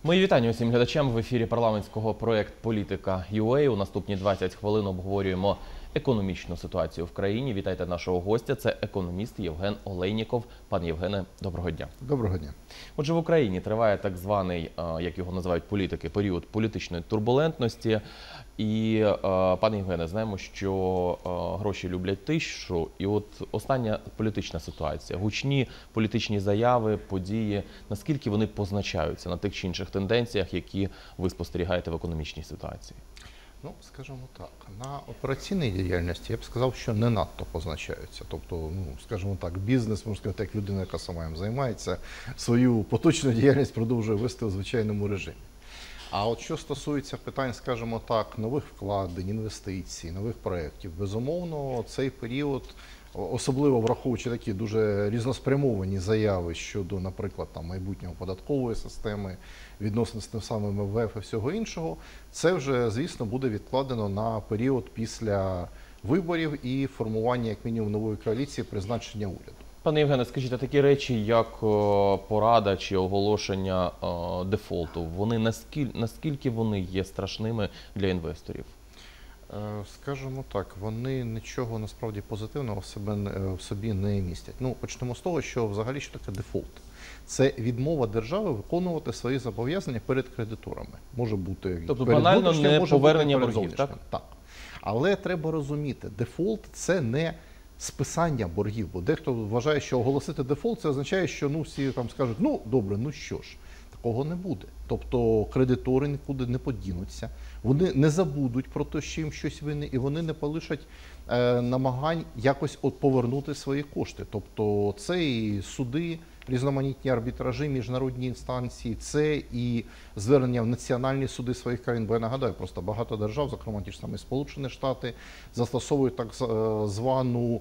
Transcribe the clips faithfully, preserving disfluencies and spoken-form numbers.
Мої вітання усім глядачам. В ефірі парламентського проєкт «Політика ю ей». У наступні двадцять хвилин обговорюємо економічну ситуацію в країні. Вітайте нашого гостя. Це економіст Євген Олейніков. Пане Євгене, доброго дня. Доброго дня. Отже, в Україні триває так званий, як його називають політики, період політичної турбулентності. І, пане Євгене, знаємо, що гроші люблять тишу. І от остання політична ситуація, гучні політичні заяви, події, наскільки вони позначаються на тих чи інших тенденціях, які ви спостерігаєте в економічній ситуації? Ну, скажімо так, на операційній діяльності я б сказав, що не надто позначаються. Тобто, ну, скажімо так, бізнес, можна сказати, як людина, яка сама їм займається, свою поточну діяльність продовжує вести у звичайному режимі. А от що стосується питань, скажімо так, нових вкладень, інвестицій, нових проєктів, безумовно, цей період, особливо враховуючи такі дуже різноспрямовані заяви щодо, наприклад, там, майбутнього податкової системи, відносно з тим самим ем ве еф і всього іншого, це вже, звісно, буде відкладено на період після виборів і формування, як мінімум, нової коаліції, призначення уряду. Пане Євгене, скажіть, а такі речі, як порада чи оголошення дефолту, вони наскільки, наскільки вони є страшними для інвесторів? Скажімо так, вони нічого насправді позитивного в, себе, в собі не містять. Ну, почнемо з того, що взагалі що таке дефолт. Це відмова держави виконувати свої зобов'язання перед кредиторами. Може бути тобто банально не може повернення бути боргів, так? Так. Але треба розуміти, дефолт – це не списання боргів, бо дехто вважає, що оголосити дефолт – це означає, що ну, всі там скажуть, ну добре, ну що ж. Такого не буде. Тобто кредитори нікуди не подінуться, вони не забудуть про те, що їм щось винне, і вони не полишать е, намагань якось от повернути свої кошти. Тобто це і суди, різноманітні арбітражі, міжнародні інстанції, це і звернення в національні суди своїх країн. Бо я нагадаю, просто багато держав, зокрема ті ж самі Сполучені Штати, застосовують так звану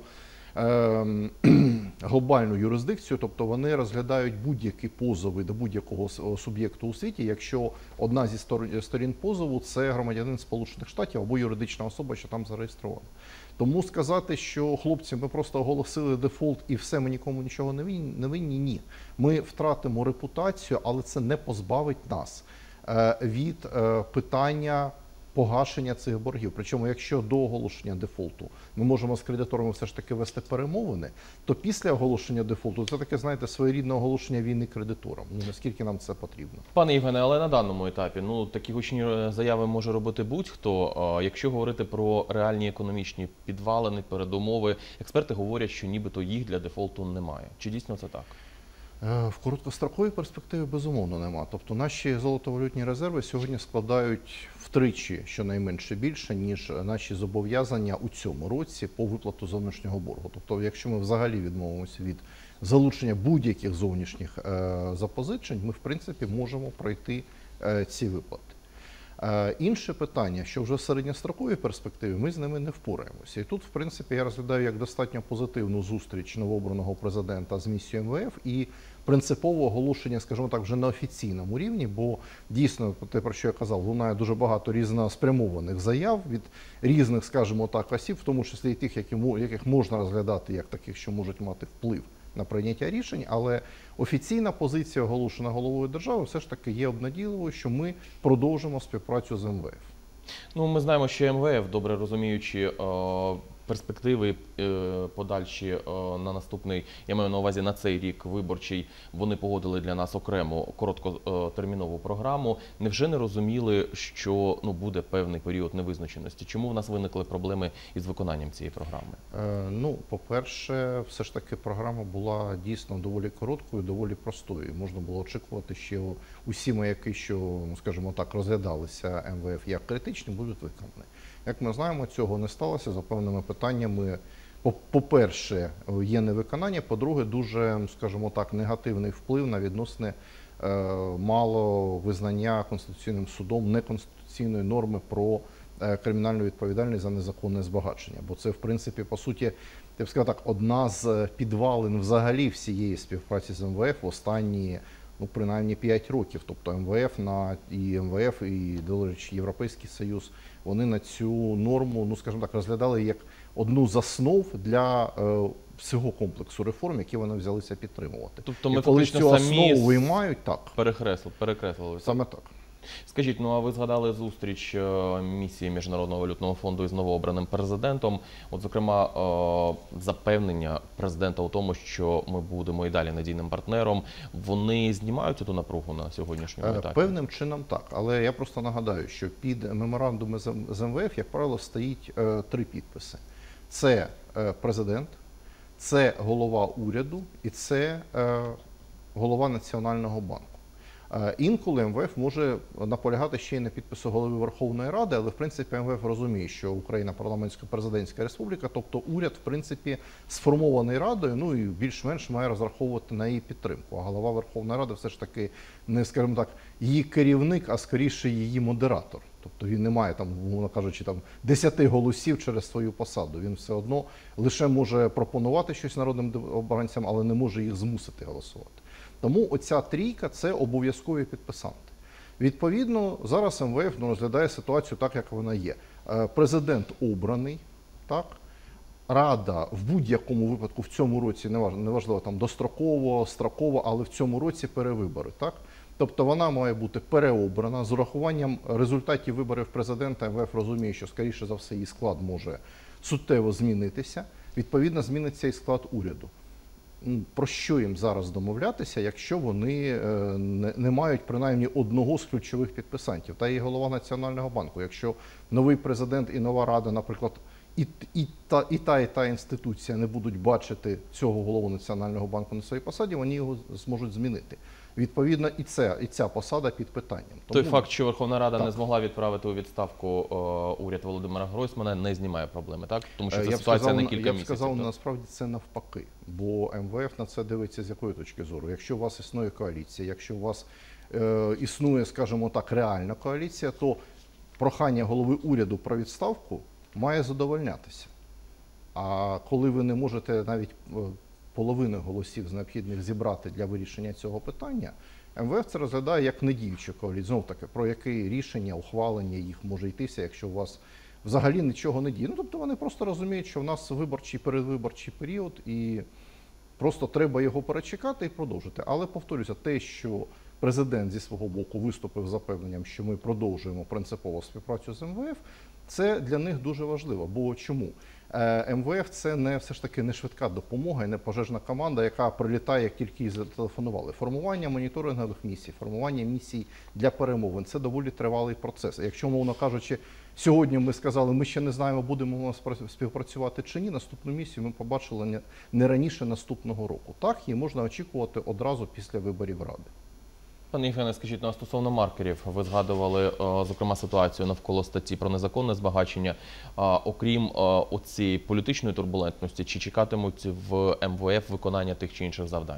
глобальну юрисдикцію, тобто вони розглядають будь-які позови до будь-якого суб'єкту у світі, якщо одна зі сторін позову – це громадянин Сполучених Штатів або юридична особа, що там зареєстрована. Тому сказати, що хлопці, ми просто оголосили дефолт і все, ми нікому нічого не винні, не винні, ні. Ми втратимо репутацію, але це не позбавить нас від питання погашення цих боргів. Причому, якщо до оголошення дефолту ми можемо з кредиторами все ж таки вести перемовини, то після оголошення дефолту це таке, знаєте, своєрідне оголошення війни кредиторам. Ну, наскільки нам це потрібно? Пане Євгене, але на даному етапі, ну, такі гучні заяви може робити будь-хто. Якщо говорити про реальні економічні підвалини, передумови, експерти говорять, що нібито їх для дефолту немає. Чи дійсно це так? В короткостроковій перспективі, безумовно, нема. Тобто наші золотовалютні резерви сьогодні складають втричі, щонайменше більше, ніж наші зобов'язання у цьому році по виплату зовнішнього боргу. Тобто, якщо ми взагалі відмовимося від залучення будь-яких зовнішніх е, запозичень, ми, в принципі, можемо пройти е, ці виплати. Е, інше питання, що вже в середньостроковій перспективі ми з ними не впораємося. І тут, в принципі, я розглядаю як достатньо позитивну зустріч новообраного президента з місією ем ве еф і принципове оголошення, скажімо так, вже на офіційному рівні, бо дійсно, те, про що я казав, лунає дуже багато різноспрямованих заяв від різних, скажімо так, осіб, в тому числі і тих, які, яких можна розглядати як таких, що можуть мати вплив на прийняття рішень, але офіційна позиція, оголошена головою держави, все ж таки є обнадійливою, що ми продовжимо співпрацю з ем ве еф. Ну, ми знаємо, що ем ве еф, добре розуміючи перспективи подальші на наступний, я маю на увазі на цей рік виборчий, вони погодили для нас окрему короткотермінову програму. Невже не розуміли, що ну, буде певний період невизначеності? Чому в нас виникли проблеми із виконанням цієї програми? Е, ну, по-перше, все ж таки програма була дійсно доволі короткою, доволі простою. Можна було очікувати, що усі маяки, що, ну, скажімо так, розглядалися ем ве еф як критичні, будуть виконані. Як ми знаємо, цього не сталося за певними питаннями. По-перше, є невиконання, по-друге, дуже, скажімо так, негативний вплив на відносини е, мало визнання Конституційним судом неконституційної норми про е, кримінальну відповідальність за незаконне збагачення. Бо це, в принципі, по суті, я б сказав так, одна з підвалин взагалі всієї співпраці з ем ве еф в останні, ну, принаймні п'ять років. Тобто ем ве еф на, і ем ве еф, і, до речі, Європейський Союз, вони на цю норму, ну, скажімо так, розглядали як одну з основ для е, всього комплексу реформ, які вони взялися підтримувати. Тобто ми і коли фактично цю самі основу виймають, так. перекреслили, перекреслили. Саме так. Скажіть, ну а ви згадали зустріч е, місії Міжнародного валютного фонду із новообраним президентом. От, зокрема, е, запевнення президента у тому, що ми будемо і далі надійним партнером. Вони знімають цю напругу на сьогоднішньому Е, етапі? Певним чином так. Але я просто нагадаю, що під меморандуми з М- з ем ве еф, як правило, стоїть е, три підписи. Це е, президент, це голова уряду і це е, голова Національного банку. Е, Інколи ем ве еф може наполягати ще й на підпису голови Верховної Ради, але в принципі ем ве еф розуміє, що Україна парламентсько-президентська республіка, тобто уряд в принципі сформований Радою, ну і більш-менш має розраховувати на її підтримку. А голова Верховної Ради все ж таки не, скажімо так, її керівник, а скоріше її модератор. Тобто він не має там, умовно кажучи, там десяти голосів через свою посаду. Він все одно лише може пропонувати щось народним обранцям, але не може їх змусити голосувати. Тому оця трійка – це обов'язкові підписанти. Відповідно, зараз ем ве еф ну, розглядає ситуацію так, як вона є. Е, Президент обраний, так? Рада в будь-якому випадку в цьому році, неважливо, неважливо там достроково, строково, але в цьому році перевибори, так? Тобто вона має бути переобрана. З урахуванням результатів виборів президента ем ве еф розуміє, що, скоріше за все, її склад може суттєво змінитися. Відповідно, зміниться і склад уряду. Про що їм зараз домовлятися, якщо вони е, не, не мають принаймні одного з ключових підписантів? Та і голова Національного банку. Якщо новий президент і нова рада, наприклад, і, і, та, і та, і та інституція не будуть бачити цього голову Національного банку на своїй посаді, вони його зможуть змінити. Відповідно, і, це, і ця посада під питанням. Той Тому, факт, що Верховна Рада так. не змогла відправити у відставку е, уряд Володимира Гройсмана, не знімає проблеми, так? Тому що Е, це я б ситуація сказав, на кілька я б місяців. сказав, так? насправді це навпаки. Бо ем ве еф на це дивиться з якої точки зору. Якщо у вас існує коаліція, якщо у вас е, існує, скажімо так, реальна коаліція, то прохання голови уряду про відставку має задовольнятися. А коли ви не можете навіть е, половини голосів з необхідних зібрати для вирішення цього питання, ем ве еф це розглядає як недіючу коаліцію. Знов таки, про яке рішення, ухвалення їх може йтися, якщо у вас взагалі нічого не діє. Ну, тобто вони просто розуміють, що в нас виборчий, передвиборчий період, і просто треба його перечекати і продовжити. Але, повторюся, те, що президент зі свого боку виступив з запевненням, що ми продовжуємо принципову співпрацю з ем ве еф, це для них дуже важливо. Бо чому? ем ве еф – це не все ж таки не швидка допомога і не пожежна команда, яка прилітає, як тільки її зателефонували. Формування моніторингових місій, формування місій для перемовин – це доволі тривалий процес. Якщо, мовно кажучи, сьогодні ми сказали, ми ще не знаємо, будемо ми співпрацювати чи ні, наступну місію ми побачили не раніше наступного року. Так, її можна очікувати одразу після виборів Ради. Пане Євгене, скажіть, ну, а стосовно маркерів, ви згадували, зокрема, ситуацію навколо статті про незаконне збагачення. Окрім оцієї політичної турбулентності, чи чекатимуть в ем ве еф виконання тих чи інших завдань?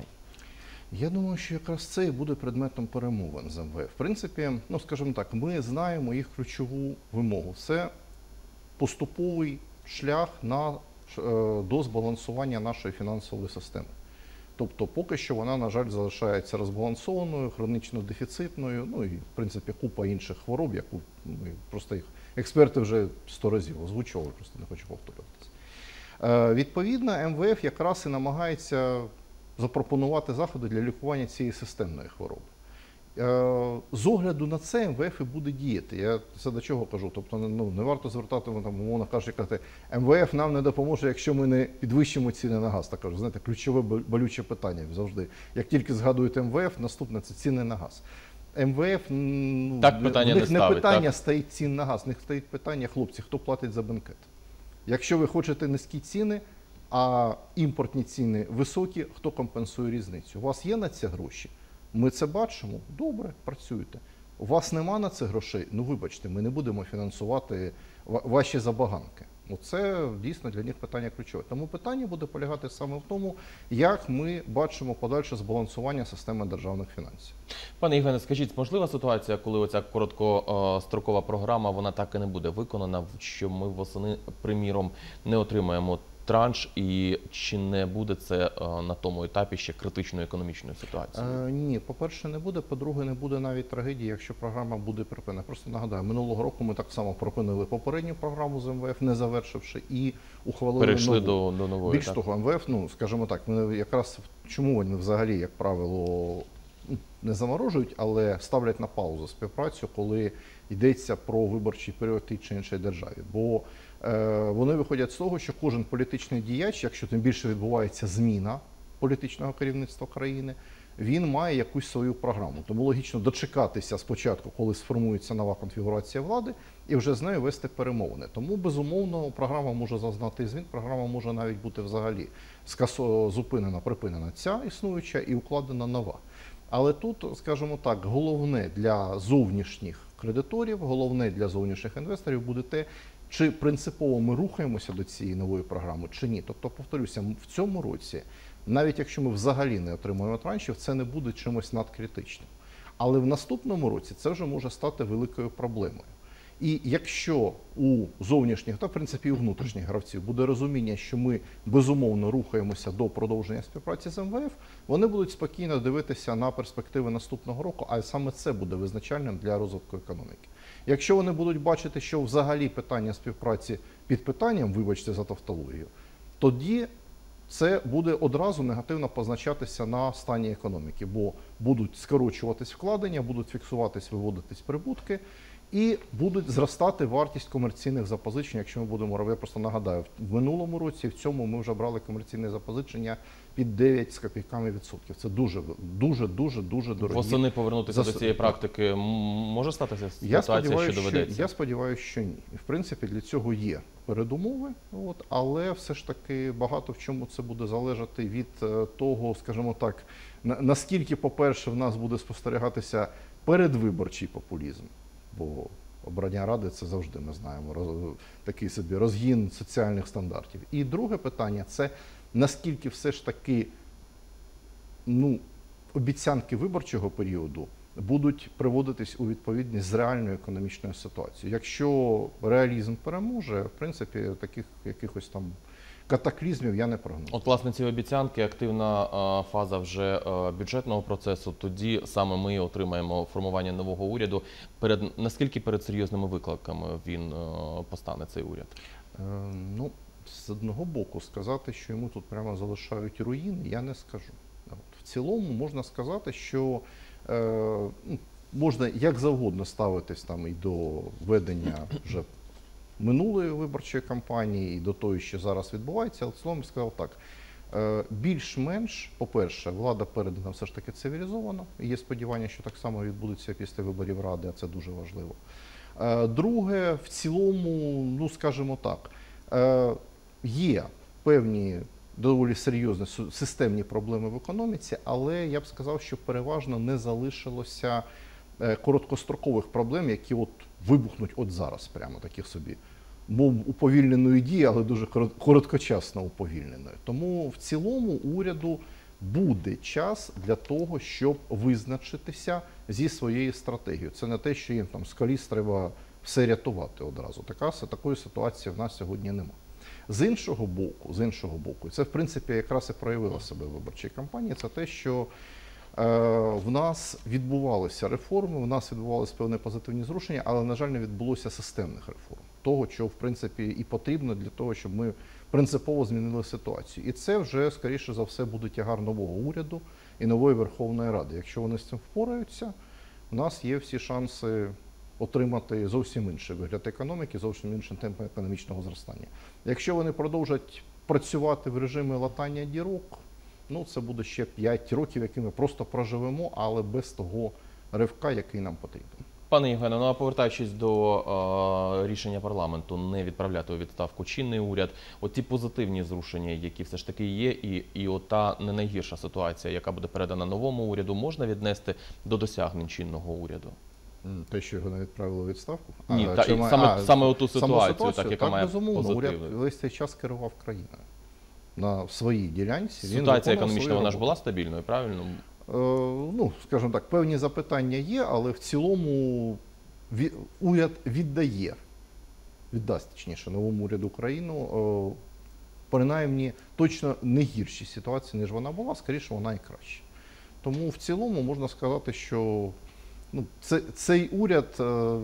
Я думаю, що якраз це і буде предметом перемовин з ем ве еф. В принципі, ну, скажімо так, ми знаємо їх ключову вимогу. Це поступовий шлях на, до збалансування нашої фінансової системи. Тобто поки що вона, на жаль, залишається розбалансованою, хронічно дефіцитною, ну і, в принципі, купа інших хвороб, яку ми просто їх експерти вже сто разів озвучували, просто не хочу повторюватися. Е, відповідно, ем ве еф якраз і намагається запропонувати заходи для лікування цієї системної хвороби. Е, з огляду на це ем ве еф і буде діяти. Я це до чого кажу? Тобто, ну, не варто звертати, там, умовно кажучи, казати, ем ве еф нам не допоможе, якщо ми не підвищимо ціни на газ. Так кажу, знаєте, ключове болюче питання завжди. Як тільки згадують ем ве еф, наступне – це ціни на газ. ем ве еф, ну, так питання в них не не ставить, питання так? стоїть цін на газ, в них стоїть питання, хлопці, хто платить за бенкет. Якщо ви хочете низькі ціни, а імпортні ціни високі, хто компенсує різницю? У вас є на це гроші? Ми це бачимо, добре, працюйте. У вас нема на це грошей, ну вибачте, ми не будемо фінансувати ваші забаганки. Це дійсно для них питання ключове. Тому питання буде полягати саме в тому, як ми бачимо подальше збалансування системи державних фінансів. Пане Євгене, скажіть, можлива ситуація, коли оця короткострокова програма, вона так і не буде виконана, що ми восени, приміром, не отримаємо транш, і чи не буде це на тому етапі ще критичною економічною ситуацією? Е, ні, по-перше, не буде. По-друге, не буде навіть трагедії, якщо програма буде припинена. Просто нагадаю, минулого року ми так само припинили попередню програму з ем ве еф, не завершивши, і ухвалили Перейшли нову. до, до нової. Більш так? того, ем ве еф, ну, скажімо так, вони якраз чому вони взагалі, як правило, не заморожують, але ставлять на паузу співпрацю, коли йдеться про виборчий період тій чи іншій державі. Бо е, вони виходять з того, що кожен політичний діяч, якщо тим більше відбувається зміна політичного керівництва країни, він має якусь свою програму. Тому логічно дочекатися спочатку, коли сформується нова конфігурація влади, і вже з нею вести перемовини. Тому, безумовно, програма може зазнати змін, програма може навіть бути взагалі скасо зупинена, припинена ця існуюча і укладена нова. Але тут, скажімо так, головне для зовнішніх кредиторів, головне для зовнішніх інвесторів буде те, чи принципово ми рухаємося до цієї нової програми, чи ні. Тобто, повторюся, в цьому році, навіть якщо ми взагалі не отримаємо траншів, це не буде чимось надкритичним. Але в наступному році це вже може стати великою проблемою. І якщо у зовнішніх та, в принципі, і у внутрішніх гравців буде розуміння, що ми безумовно рухаємося до продовження співпраці з ем ве еф, вони будуть спокійно дивитися на перспективи наступного року, а саме це буде визначальним для розвитку економіки. Якщо вони будуть бачити, що взагалі питання співпраці під питанням, вибачте за тавтологію, тоді це буде одразу негативно позначатися на стані економіки, бо будуть скорочуватись вкладення, будуть фіксуватись, виводитись прибутки, і будуть зростати вартість комерційних запозичень, якщо ми будемо робити. Я просто нагадаю, в минулому році, в цьому ми вже брали комерційні запозичення під дев'ять з копійками відсотків. Це дуже, дуже, дуже, дуже дорогі. Восени повернутися Зас... до цієї практики м, може статися Я ситуація, сподіваюся, що що, доведеться? я сподіваюся, що ні. І, в принципі, для цього є передумови, от, але все ж таки багато в чому це буде залежати від е, того, скажімо так, на, наскільки, по-перше, в нас буде спостерігатися передвиборчий популізм. Бо обрання ради – це завжди, ми знаємо, роз, такий собі розгін соціальних стандартів. І друге питання – це наскільки все ж таки ну, обіцянки виборчого періоду будуть приводитись у відповідність з реальною економічною ситуацією. Якщо реалізм переможе, в принципі, таких якихось там катаклізмів я не прогнозую. От, власне, ці обіцянки, активна а, фаза вже а, бюджетного процесу, тоді саме ми отримаємо формування нового уряду. Перед, наскільки перед серйозними викликами він а, постане, цей уряд? Е, ну, з одного боку, сказати, що йому тут прямо залишають руїни, я не скажу. От, в цілому можна сказати, що е, можна як завгодно ставитись там і до ведення вже минулої виборчої кампанії і до того, що зараз відбувається, але в цілому я сказав так, більш-менш, по-перше, влада передана все ж таки цивілізовано, є сподівання, що так само відбудеться після виборів Ради, а це дуже важливо. Друге, в цілому, ну скажімо так, є певні доволі серйозні системні проблеми в економіці, але я б сказав, що переважно не залишилося короткострокових проблем, які от вибухнуть от зараз, прямо таких собі, мов уповільненої дії, але дуже короткочасно уповільненої. Тому в цілому уряду буде час для того, щоб визначитися зі своєю стратегією. Це не те, що їм там з коліс треба все рятувати одразу. Така, такої ситуації в нас сьогодні немає. З іншого боку, з іншого боку, це в принципі якраз і проявило себе в виборчій кампанії, це те, що в нас відбувалися реформи, в нас відбувалися певні позитивні зрушення, але, на жаль, не відбулося системних реформ. Того, що, в принципі, і потрібно для того, щоб ми принципово змінили ситуацію. І це вже, скоріше за все, буде тягар нового уряду і нової Верховної Ради. Якщо вони з цим впораються, у нас є всі шанси отримати зовсім інший вигляд економіки, зовсім інший темп економічного зростання. Якщо вони продовжать працювати в режимі латання дірок, ну, це буде ще п'ять років, які ми просто проживемо, але без того ривка, який нам потрібен. Пане Євгене, ну а повертаючись до е, рішення парламенту не відправляти у відставку чинний уряд, от ті позитивні зрушення, які все ж таки є, і, і ота не найгірша ситуація, яка буде передана новому уряду, можна віднести до досягнень чинного уряду? Те, що його не відправили у відставку? Ні, а, та, чи має... саме, а, саме оту ситуацію, ситуацію, так, яка так, має безумовно, позитивний. уряд весь цей час керував країною. На своїй ділянці. Ситуація економічна, вона ж була стабільною, правильно? Е, ну, скажімо так, певні запитання є, але в цілому від, уряд віддає, віддасть, точніше, новому уряду країну принаймні точно не гіршій ситуації, ніж вона була, скоріше вона і краще. Тому в цілому можна сказати, що ну, це, цей уряд, е,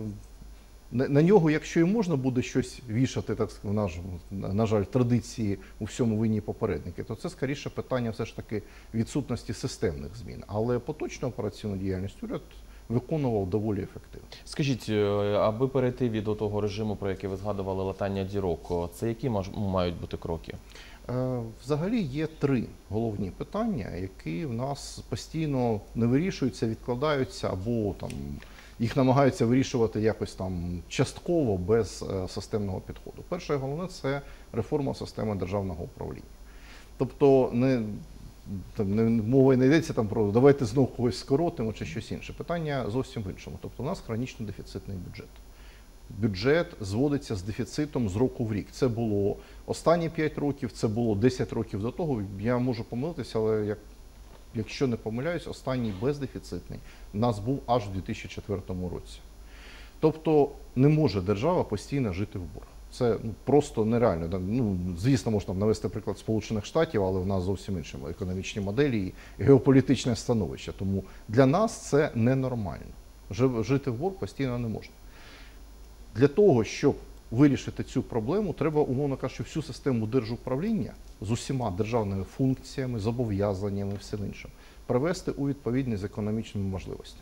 на, на нього, якщо і можна буде щось вішати, так сказати, на, на жаль, традиції у всьому винні попередники, то це скоріше питання все ж таки відсутності системних змін. Але поточну операційну діяльність уряд виконував доволі ефективно. Скажіть, аби перейти від того режиму, про який ви згадували, латання дірок, це які мають бути кроки? Взагалі є три головні питання, які в нас постійно не вирішуються, відкладаються або там їх намагаються вирішувати якось там частково без системного підходу. Перше і головне – це реформа системи державного управління. Тобто не Там не, мова не йдеться там про давайте знову когось скоротимо чи щось інше. Питання зовсім в іншому. Тобто у нас хронічно дефіцитний бюджет. Бюджет зводиться з дефіцитом з року в рік. Це було останні п'ять років, це було десять років до того. Я можу помилитися, але як, якщо не помиляюсь, останній бездефіцитний у нас був аж у дві тисячі четвертому році. Тобто не може держава постійно жити в борг. Це ну, просто нереально. Ну, звісно, можна навести приклад Сполучених Штатів, але в нас зовсім інші економічні моделі і геополітичне становище. Тому для нас це ненормально. Жити в борг постійно не можна. Для того, щоб вирішити цю проблему, треба, умовно кажучи, всю систему держуправління з усіма державними функціями, зобов'язаннями і всім іншим привести у відповідність з економічними можливостями.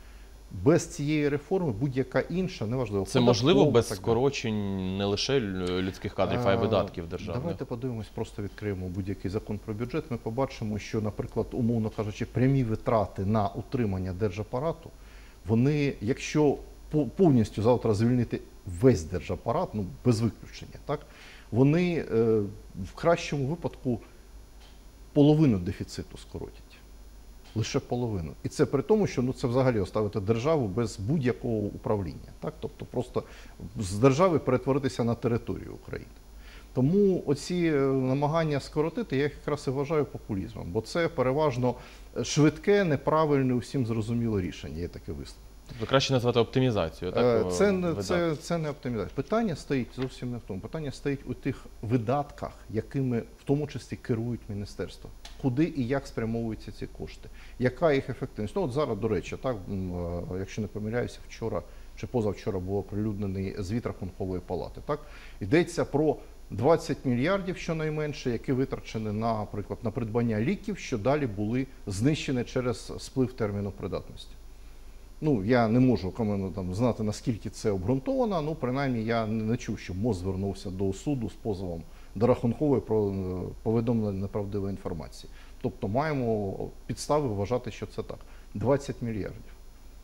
Без цієї реформи будь-яка інша, неважливо. Це можливо без скорочень не лише людських кадрів, а й видатків державних? Давайте подивимось, просто відкриємо будь-який закон про бюджет. Ми побачимо, що, наприклад, умовно кажучи, прямі витрати на утримання держапарату, вони, якщо повністю завтра звільнити весь держапарат, ну без виключення, так, вони е, в кращому випадку половину дефіциту скоротять. Лише половину. І це при тому, що ну, це взагалі оставити державу без будь-якого управління. Так? Тобто просто з держави перетворитися на територію України. Тому оці намагання скоротити, я їх якраз і вважаю популізмом. Бо це переважно швидке, неправильне, усім зрозуміле рішення. Є таке висловлення. Тобто краще назвати оптимізацію, так? Це, це, це не оптимізація. Питання стоїть зовсім не в тому. Питання стоїть у тих видатках, якими в тому числі керують міністерства. Куди і як спрямовуються ці кошти? Яка їх ефективність? Ну от зараз, до речі, так, якщо не помиляюся, вчора чи позавчора був оприлюднений звіт Рахункової палати. Так? Йдеться про двадцять мільярдів щонайменше, які витрачені, наприклад, на придбання ліків, що далі були знищені через сплив терміну придатності. Ну, я не можу там, знати, наскільки це обґрунтовано, ну, принаймні, я не чув, що МОЗ звернувся до суду з позовом до Рахункової про повідомлення неправдивої інформації. Тобто маємо підстави вважати, що це так. двадцять мільярдів.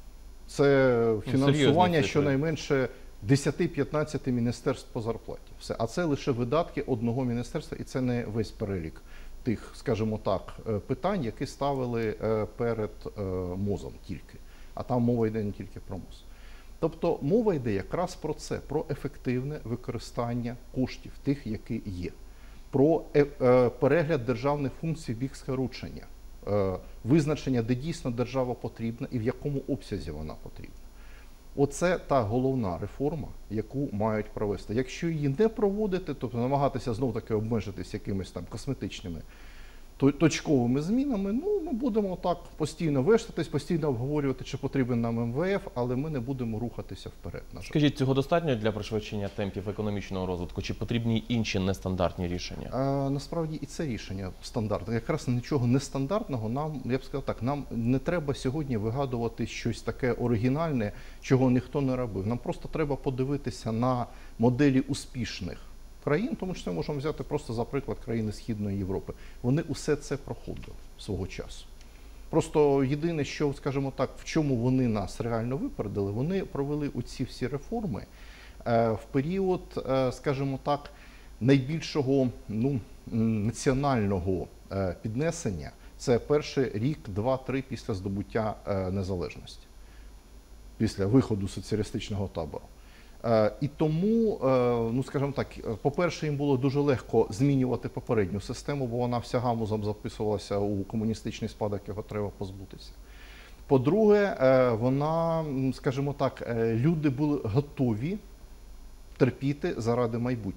Це фінансування щонайменше десять-п'ятнадцять міністерств по зарплаті. Все. А це лише видатки одного міністерства, і це не весь перелік тих, скажімо так, питань, які ставили перед МОЗом тільки. А там мова йде не тільки про МОЗ. Тобто мова йде якраз про це, про ефективне використання коштів, тих, які є, про перегляд державних функцій в їх скорочення, визначення, де дійсно держава потрібна і в якому обсязі вона потрібна. Оце та головна реформа, яку мають провести. Якщо її не проводити, тобто намагатися знов-таки обмежитись якимись там косметичними точковими змінами, ну, ми будемо так постійно вештатись, постійно обговорювати, чи потрібен нам ем ве еф, але ми не будемо рухатися вперед. Скажіть, цього достатньо для пришвидшення темпів економічного розвитку, чи потрібні інші нестандартні рішення? А, насправді і це рішення стандартне. Якраз нічого нестандартного нам, я б сказав так, нам не треба сьогодні вигадувати щось таке оригінальне, чого ніхто не робив. Нам просто треба подивитися на моделі успішних країн, тому що ми можемо взяти просто за приклад країни Східної Європи. Вони усе це проходили свого часу. Просто єдине, що, скажімо так, в чому вони нас реально випередили, вони провели оці всі реформи е, в період, е, скажімо так, найбільшого ну, національного е, піднесення. Це перший рік, два-три після здобуття е, незалежності, після виходу соціалістичного табору. І тому, ну скажімо так, по-перше, їм було дуже легко змінювати попередню систему, бо вона вся гамузом записувалася у комуністичний спадок, його треба позбутися. По-друге, вона, скажімо так, люди були готові терпіти заради майбутнього.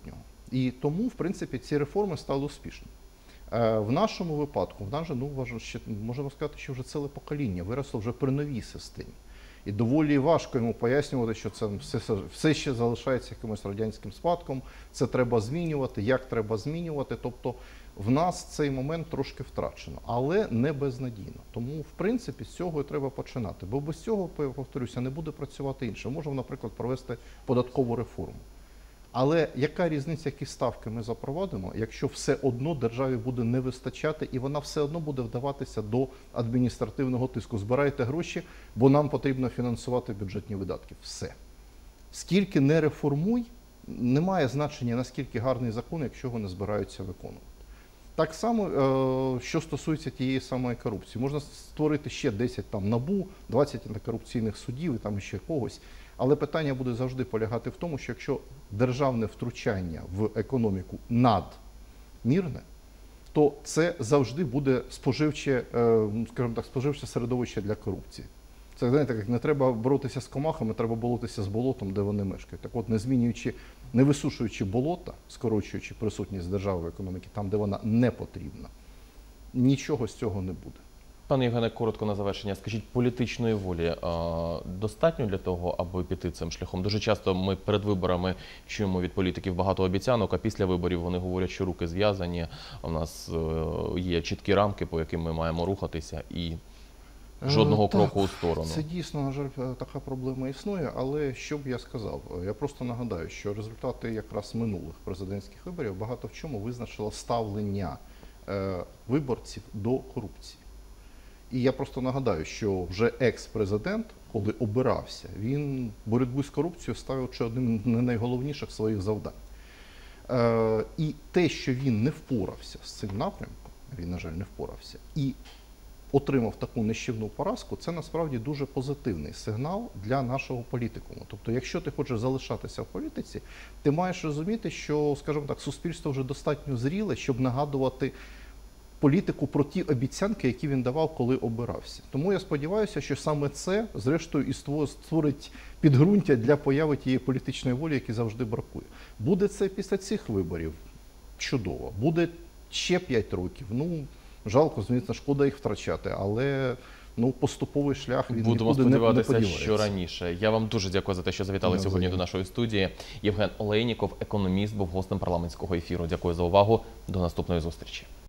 І тому, в принципі, ці реформи стали успішними. Е, В нашому випадку, в нас же, ну, вважаю, ще, можемо сказати, що вже ціле покоління виросло вже при новій системі. І доволі важко йому пояснювати, що це все, все ще залишається якимось радянським спадком, це треба змінювати, як треба змінювати. Тобто в нас цей момент трошки втрачено, але не безнадійно. Тому, в принципі, з цього і треба починати. Бо без цього, повторюся, не буде працювати інше. Можемо, наприклад, провести податкову реформу. Але яка різниця, які ставки ми запровадимо, якщо все одно державі буде не вистачати, і вона все одно буде вдаватися до адміністративного тиску. Збирайте гроші, бо нам потрібно фінансувати бюджетні видатки. Все. Скільки не реформуй, немає значення, наскільки гарний закон, якщо його не збираються виконувати. Так само, що стосується тієї самої корупції. Можна створити ще десять там НАБУ, двадцять антикорупційних судів і там ще когось. Але питання буде завжди полягати в тому, що якщо державне втручання в економіку надмірне, то це завжди буде споживче, скажімо так, споживче середовище для корупції. Це, знаєте, як не треба боротися з комахами, треба боротися з болотом, де вони мешкають. Так от, не змінюючи, не висушуючи болота, скорочуючи присутність держави в економіці там, де вона не потрібна, нічого з цього не буде. Пане Євгене, коротко на завершення. Скажіть, політичної волі а, достатньо для того, аби піти цим шляхом? Дуже часто ми перед виборами чуємо від політиків багато обіцянок, а після виборів вони говорять, що руки зв'язані, у нас е, є чіткі рамки, по яким ми маємо рухатися, і жодного е, кроку так, у сторону. Це дійсно, на жаль, така проблема існує, але що б я сказав? Я просто нагадаю, що результати якраз минулих президентських виборів багато в чому визначило ставлення е, виборців до корупції. І я просто нагадаю, що вже екс-президент, коли обирався, він боротьбу з корупцією ставив чи одним з найголовніших своїх завдань. Е, і те, що він не впорався з цим напрямком, він, на жаль, не впорався, і отримав таку нищівну поразку, це насправді дуже позитивний сигнал для нашого політикуму. Тобто, якщо ти хочеш залишатися в політиці, ти маєш розуміти, що, скажімо так, суспільство вже достатньо зріле, щоб нагадувати політику про ті обіцянки, які він давав, коли обирався. Тому я сподіваюся, що саме це, зрештою, і створить підґрунтя для появи тієї політичної волі, яка завжди бракує. Буде це після цих виборів? Чудово. Буде ще п'ять років? Ну, жалко, звісно, шкода їх втрачати, але ну, поступовий шлях він Будемо нікуди не, не сподіватися, подівається. що раніше. Я вам дуже дякую за те, що завітали Не сьогодні взаємно. до нашої студії. Євген Олейніков, економіст, був гостем парламентського ефіру. Дякую за увагу. До наступної зустрічі.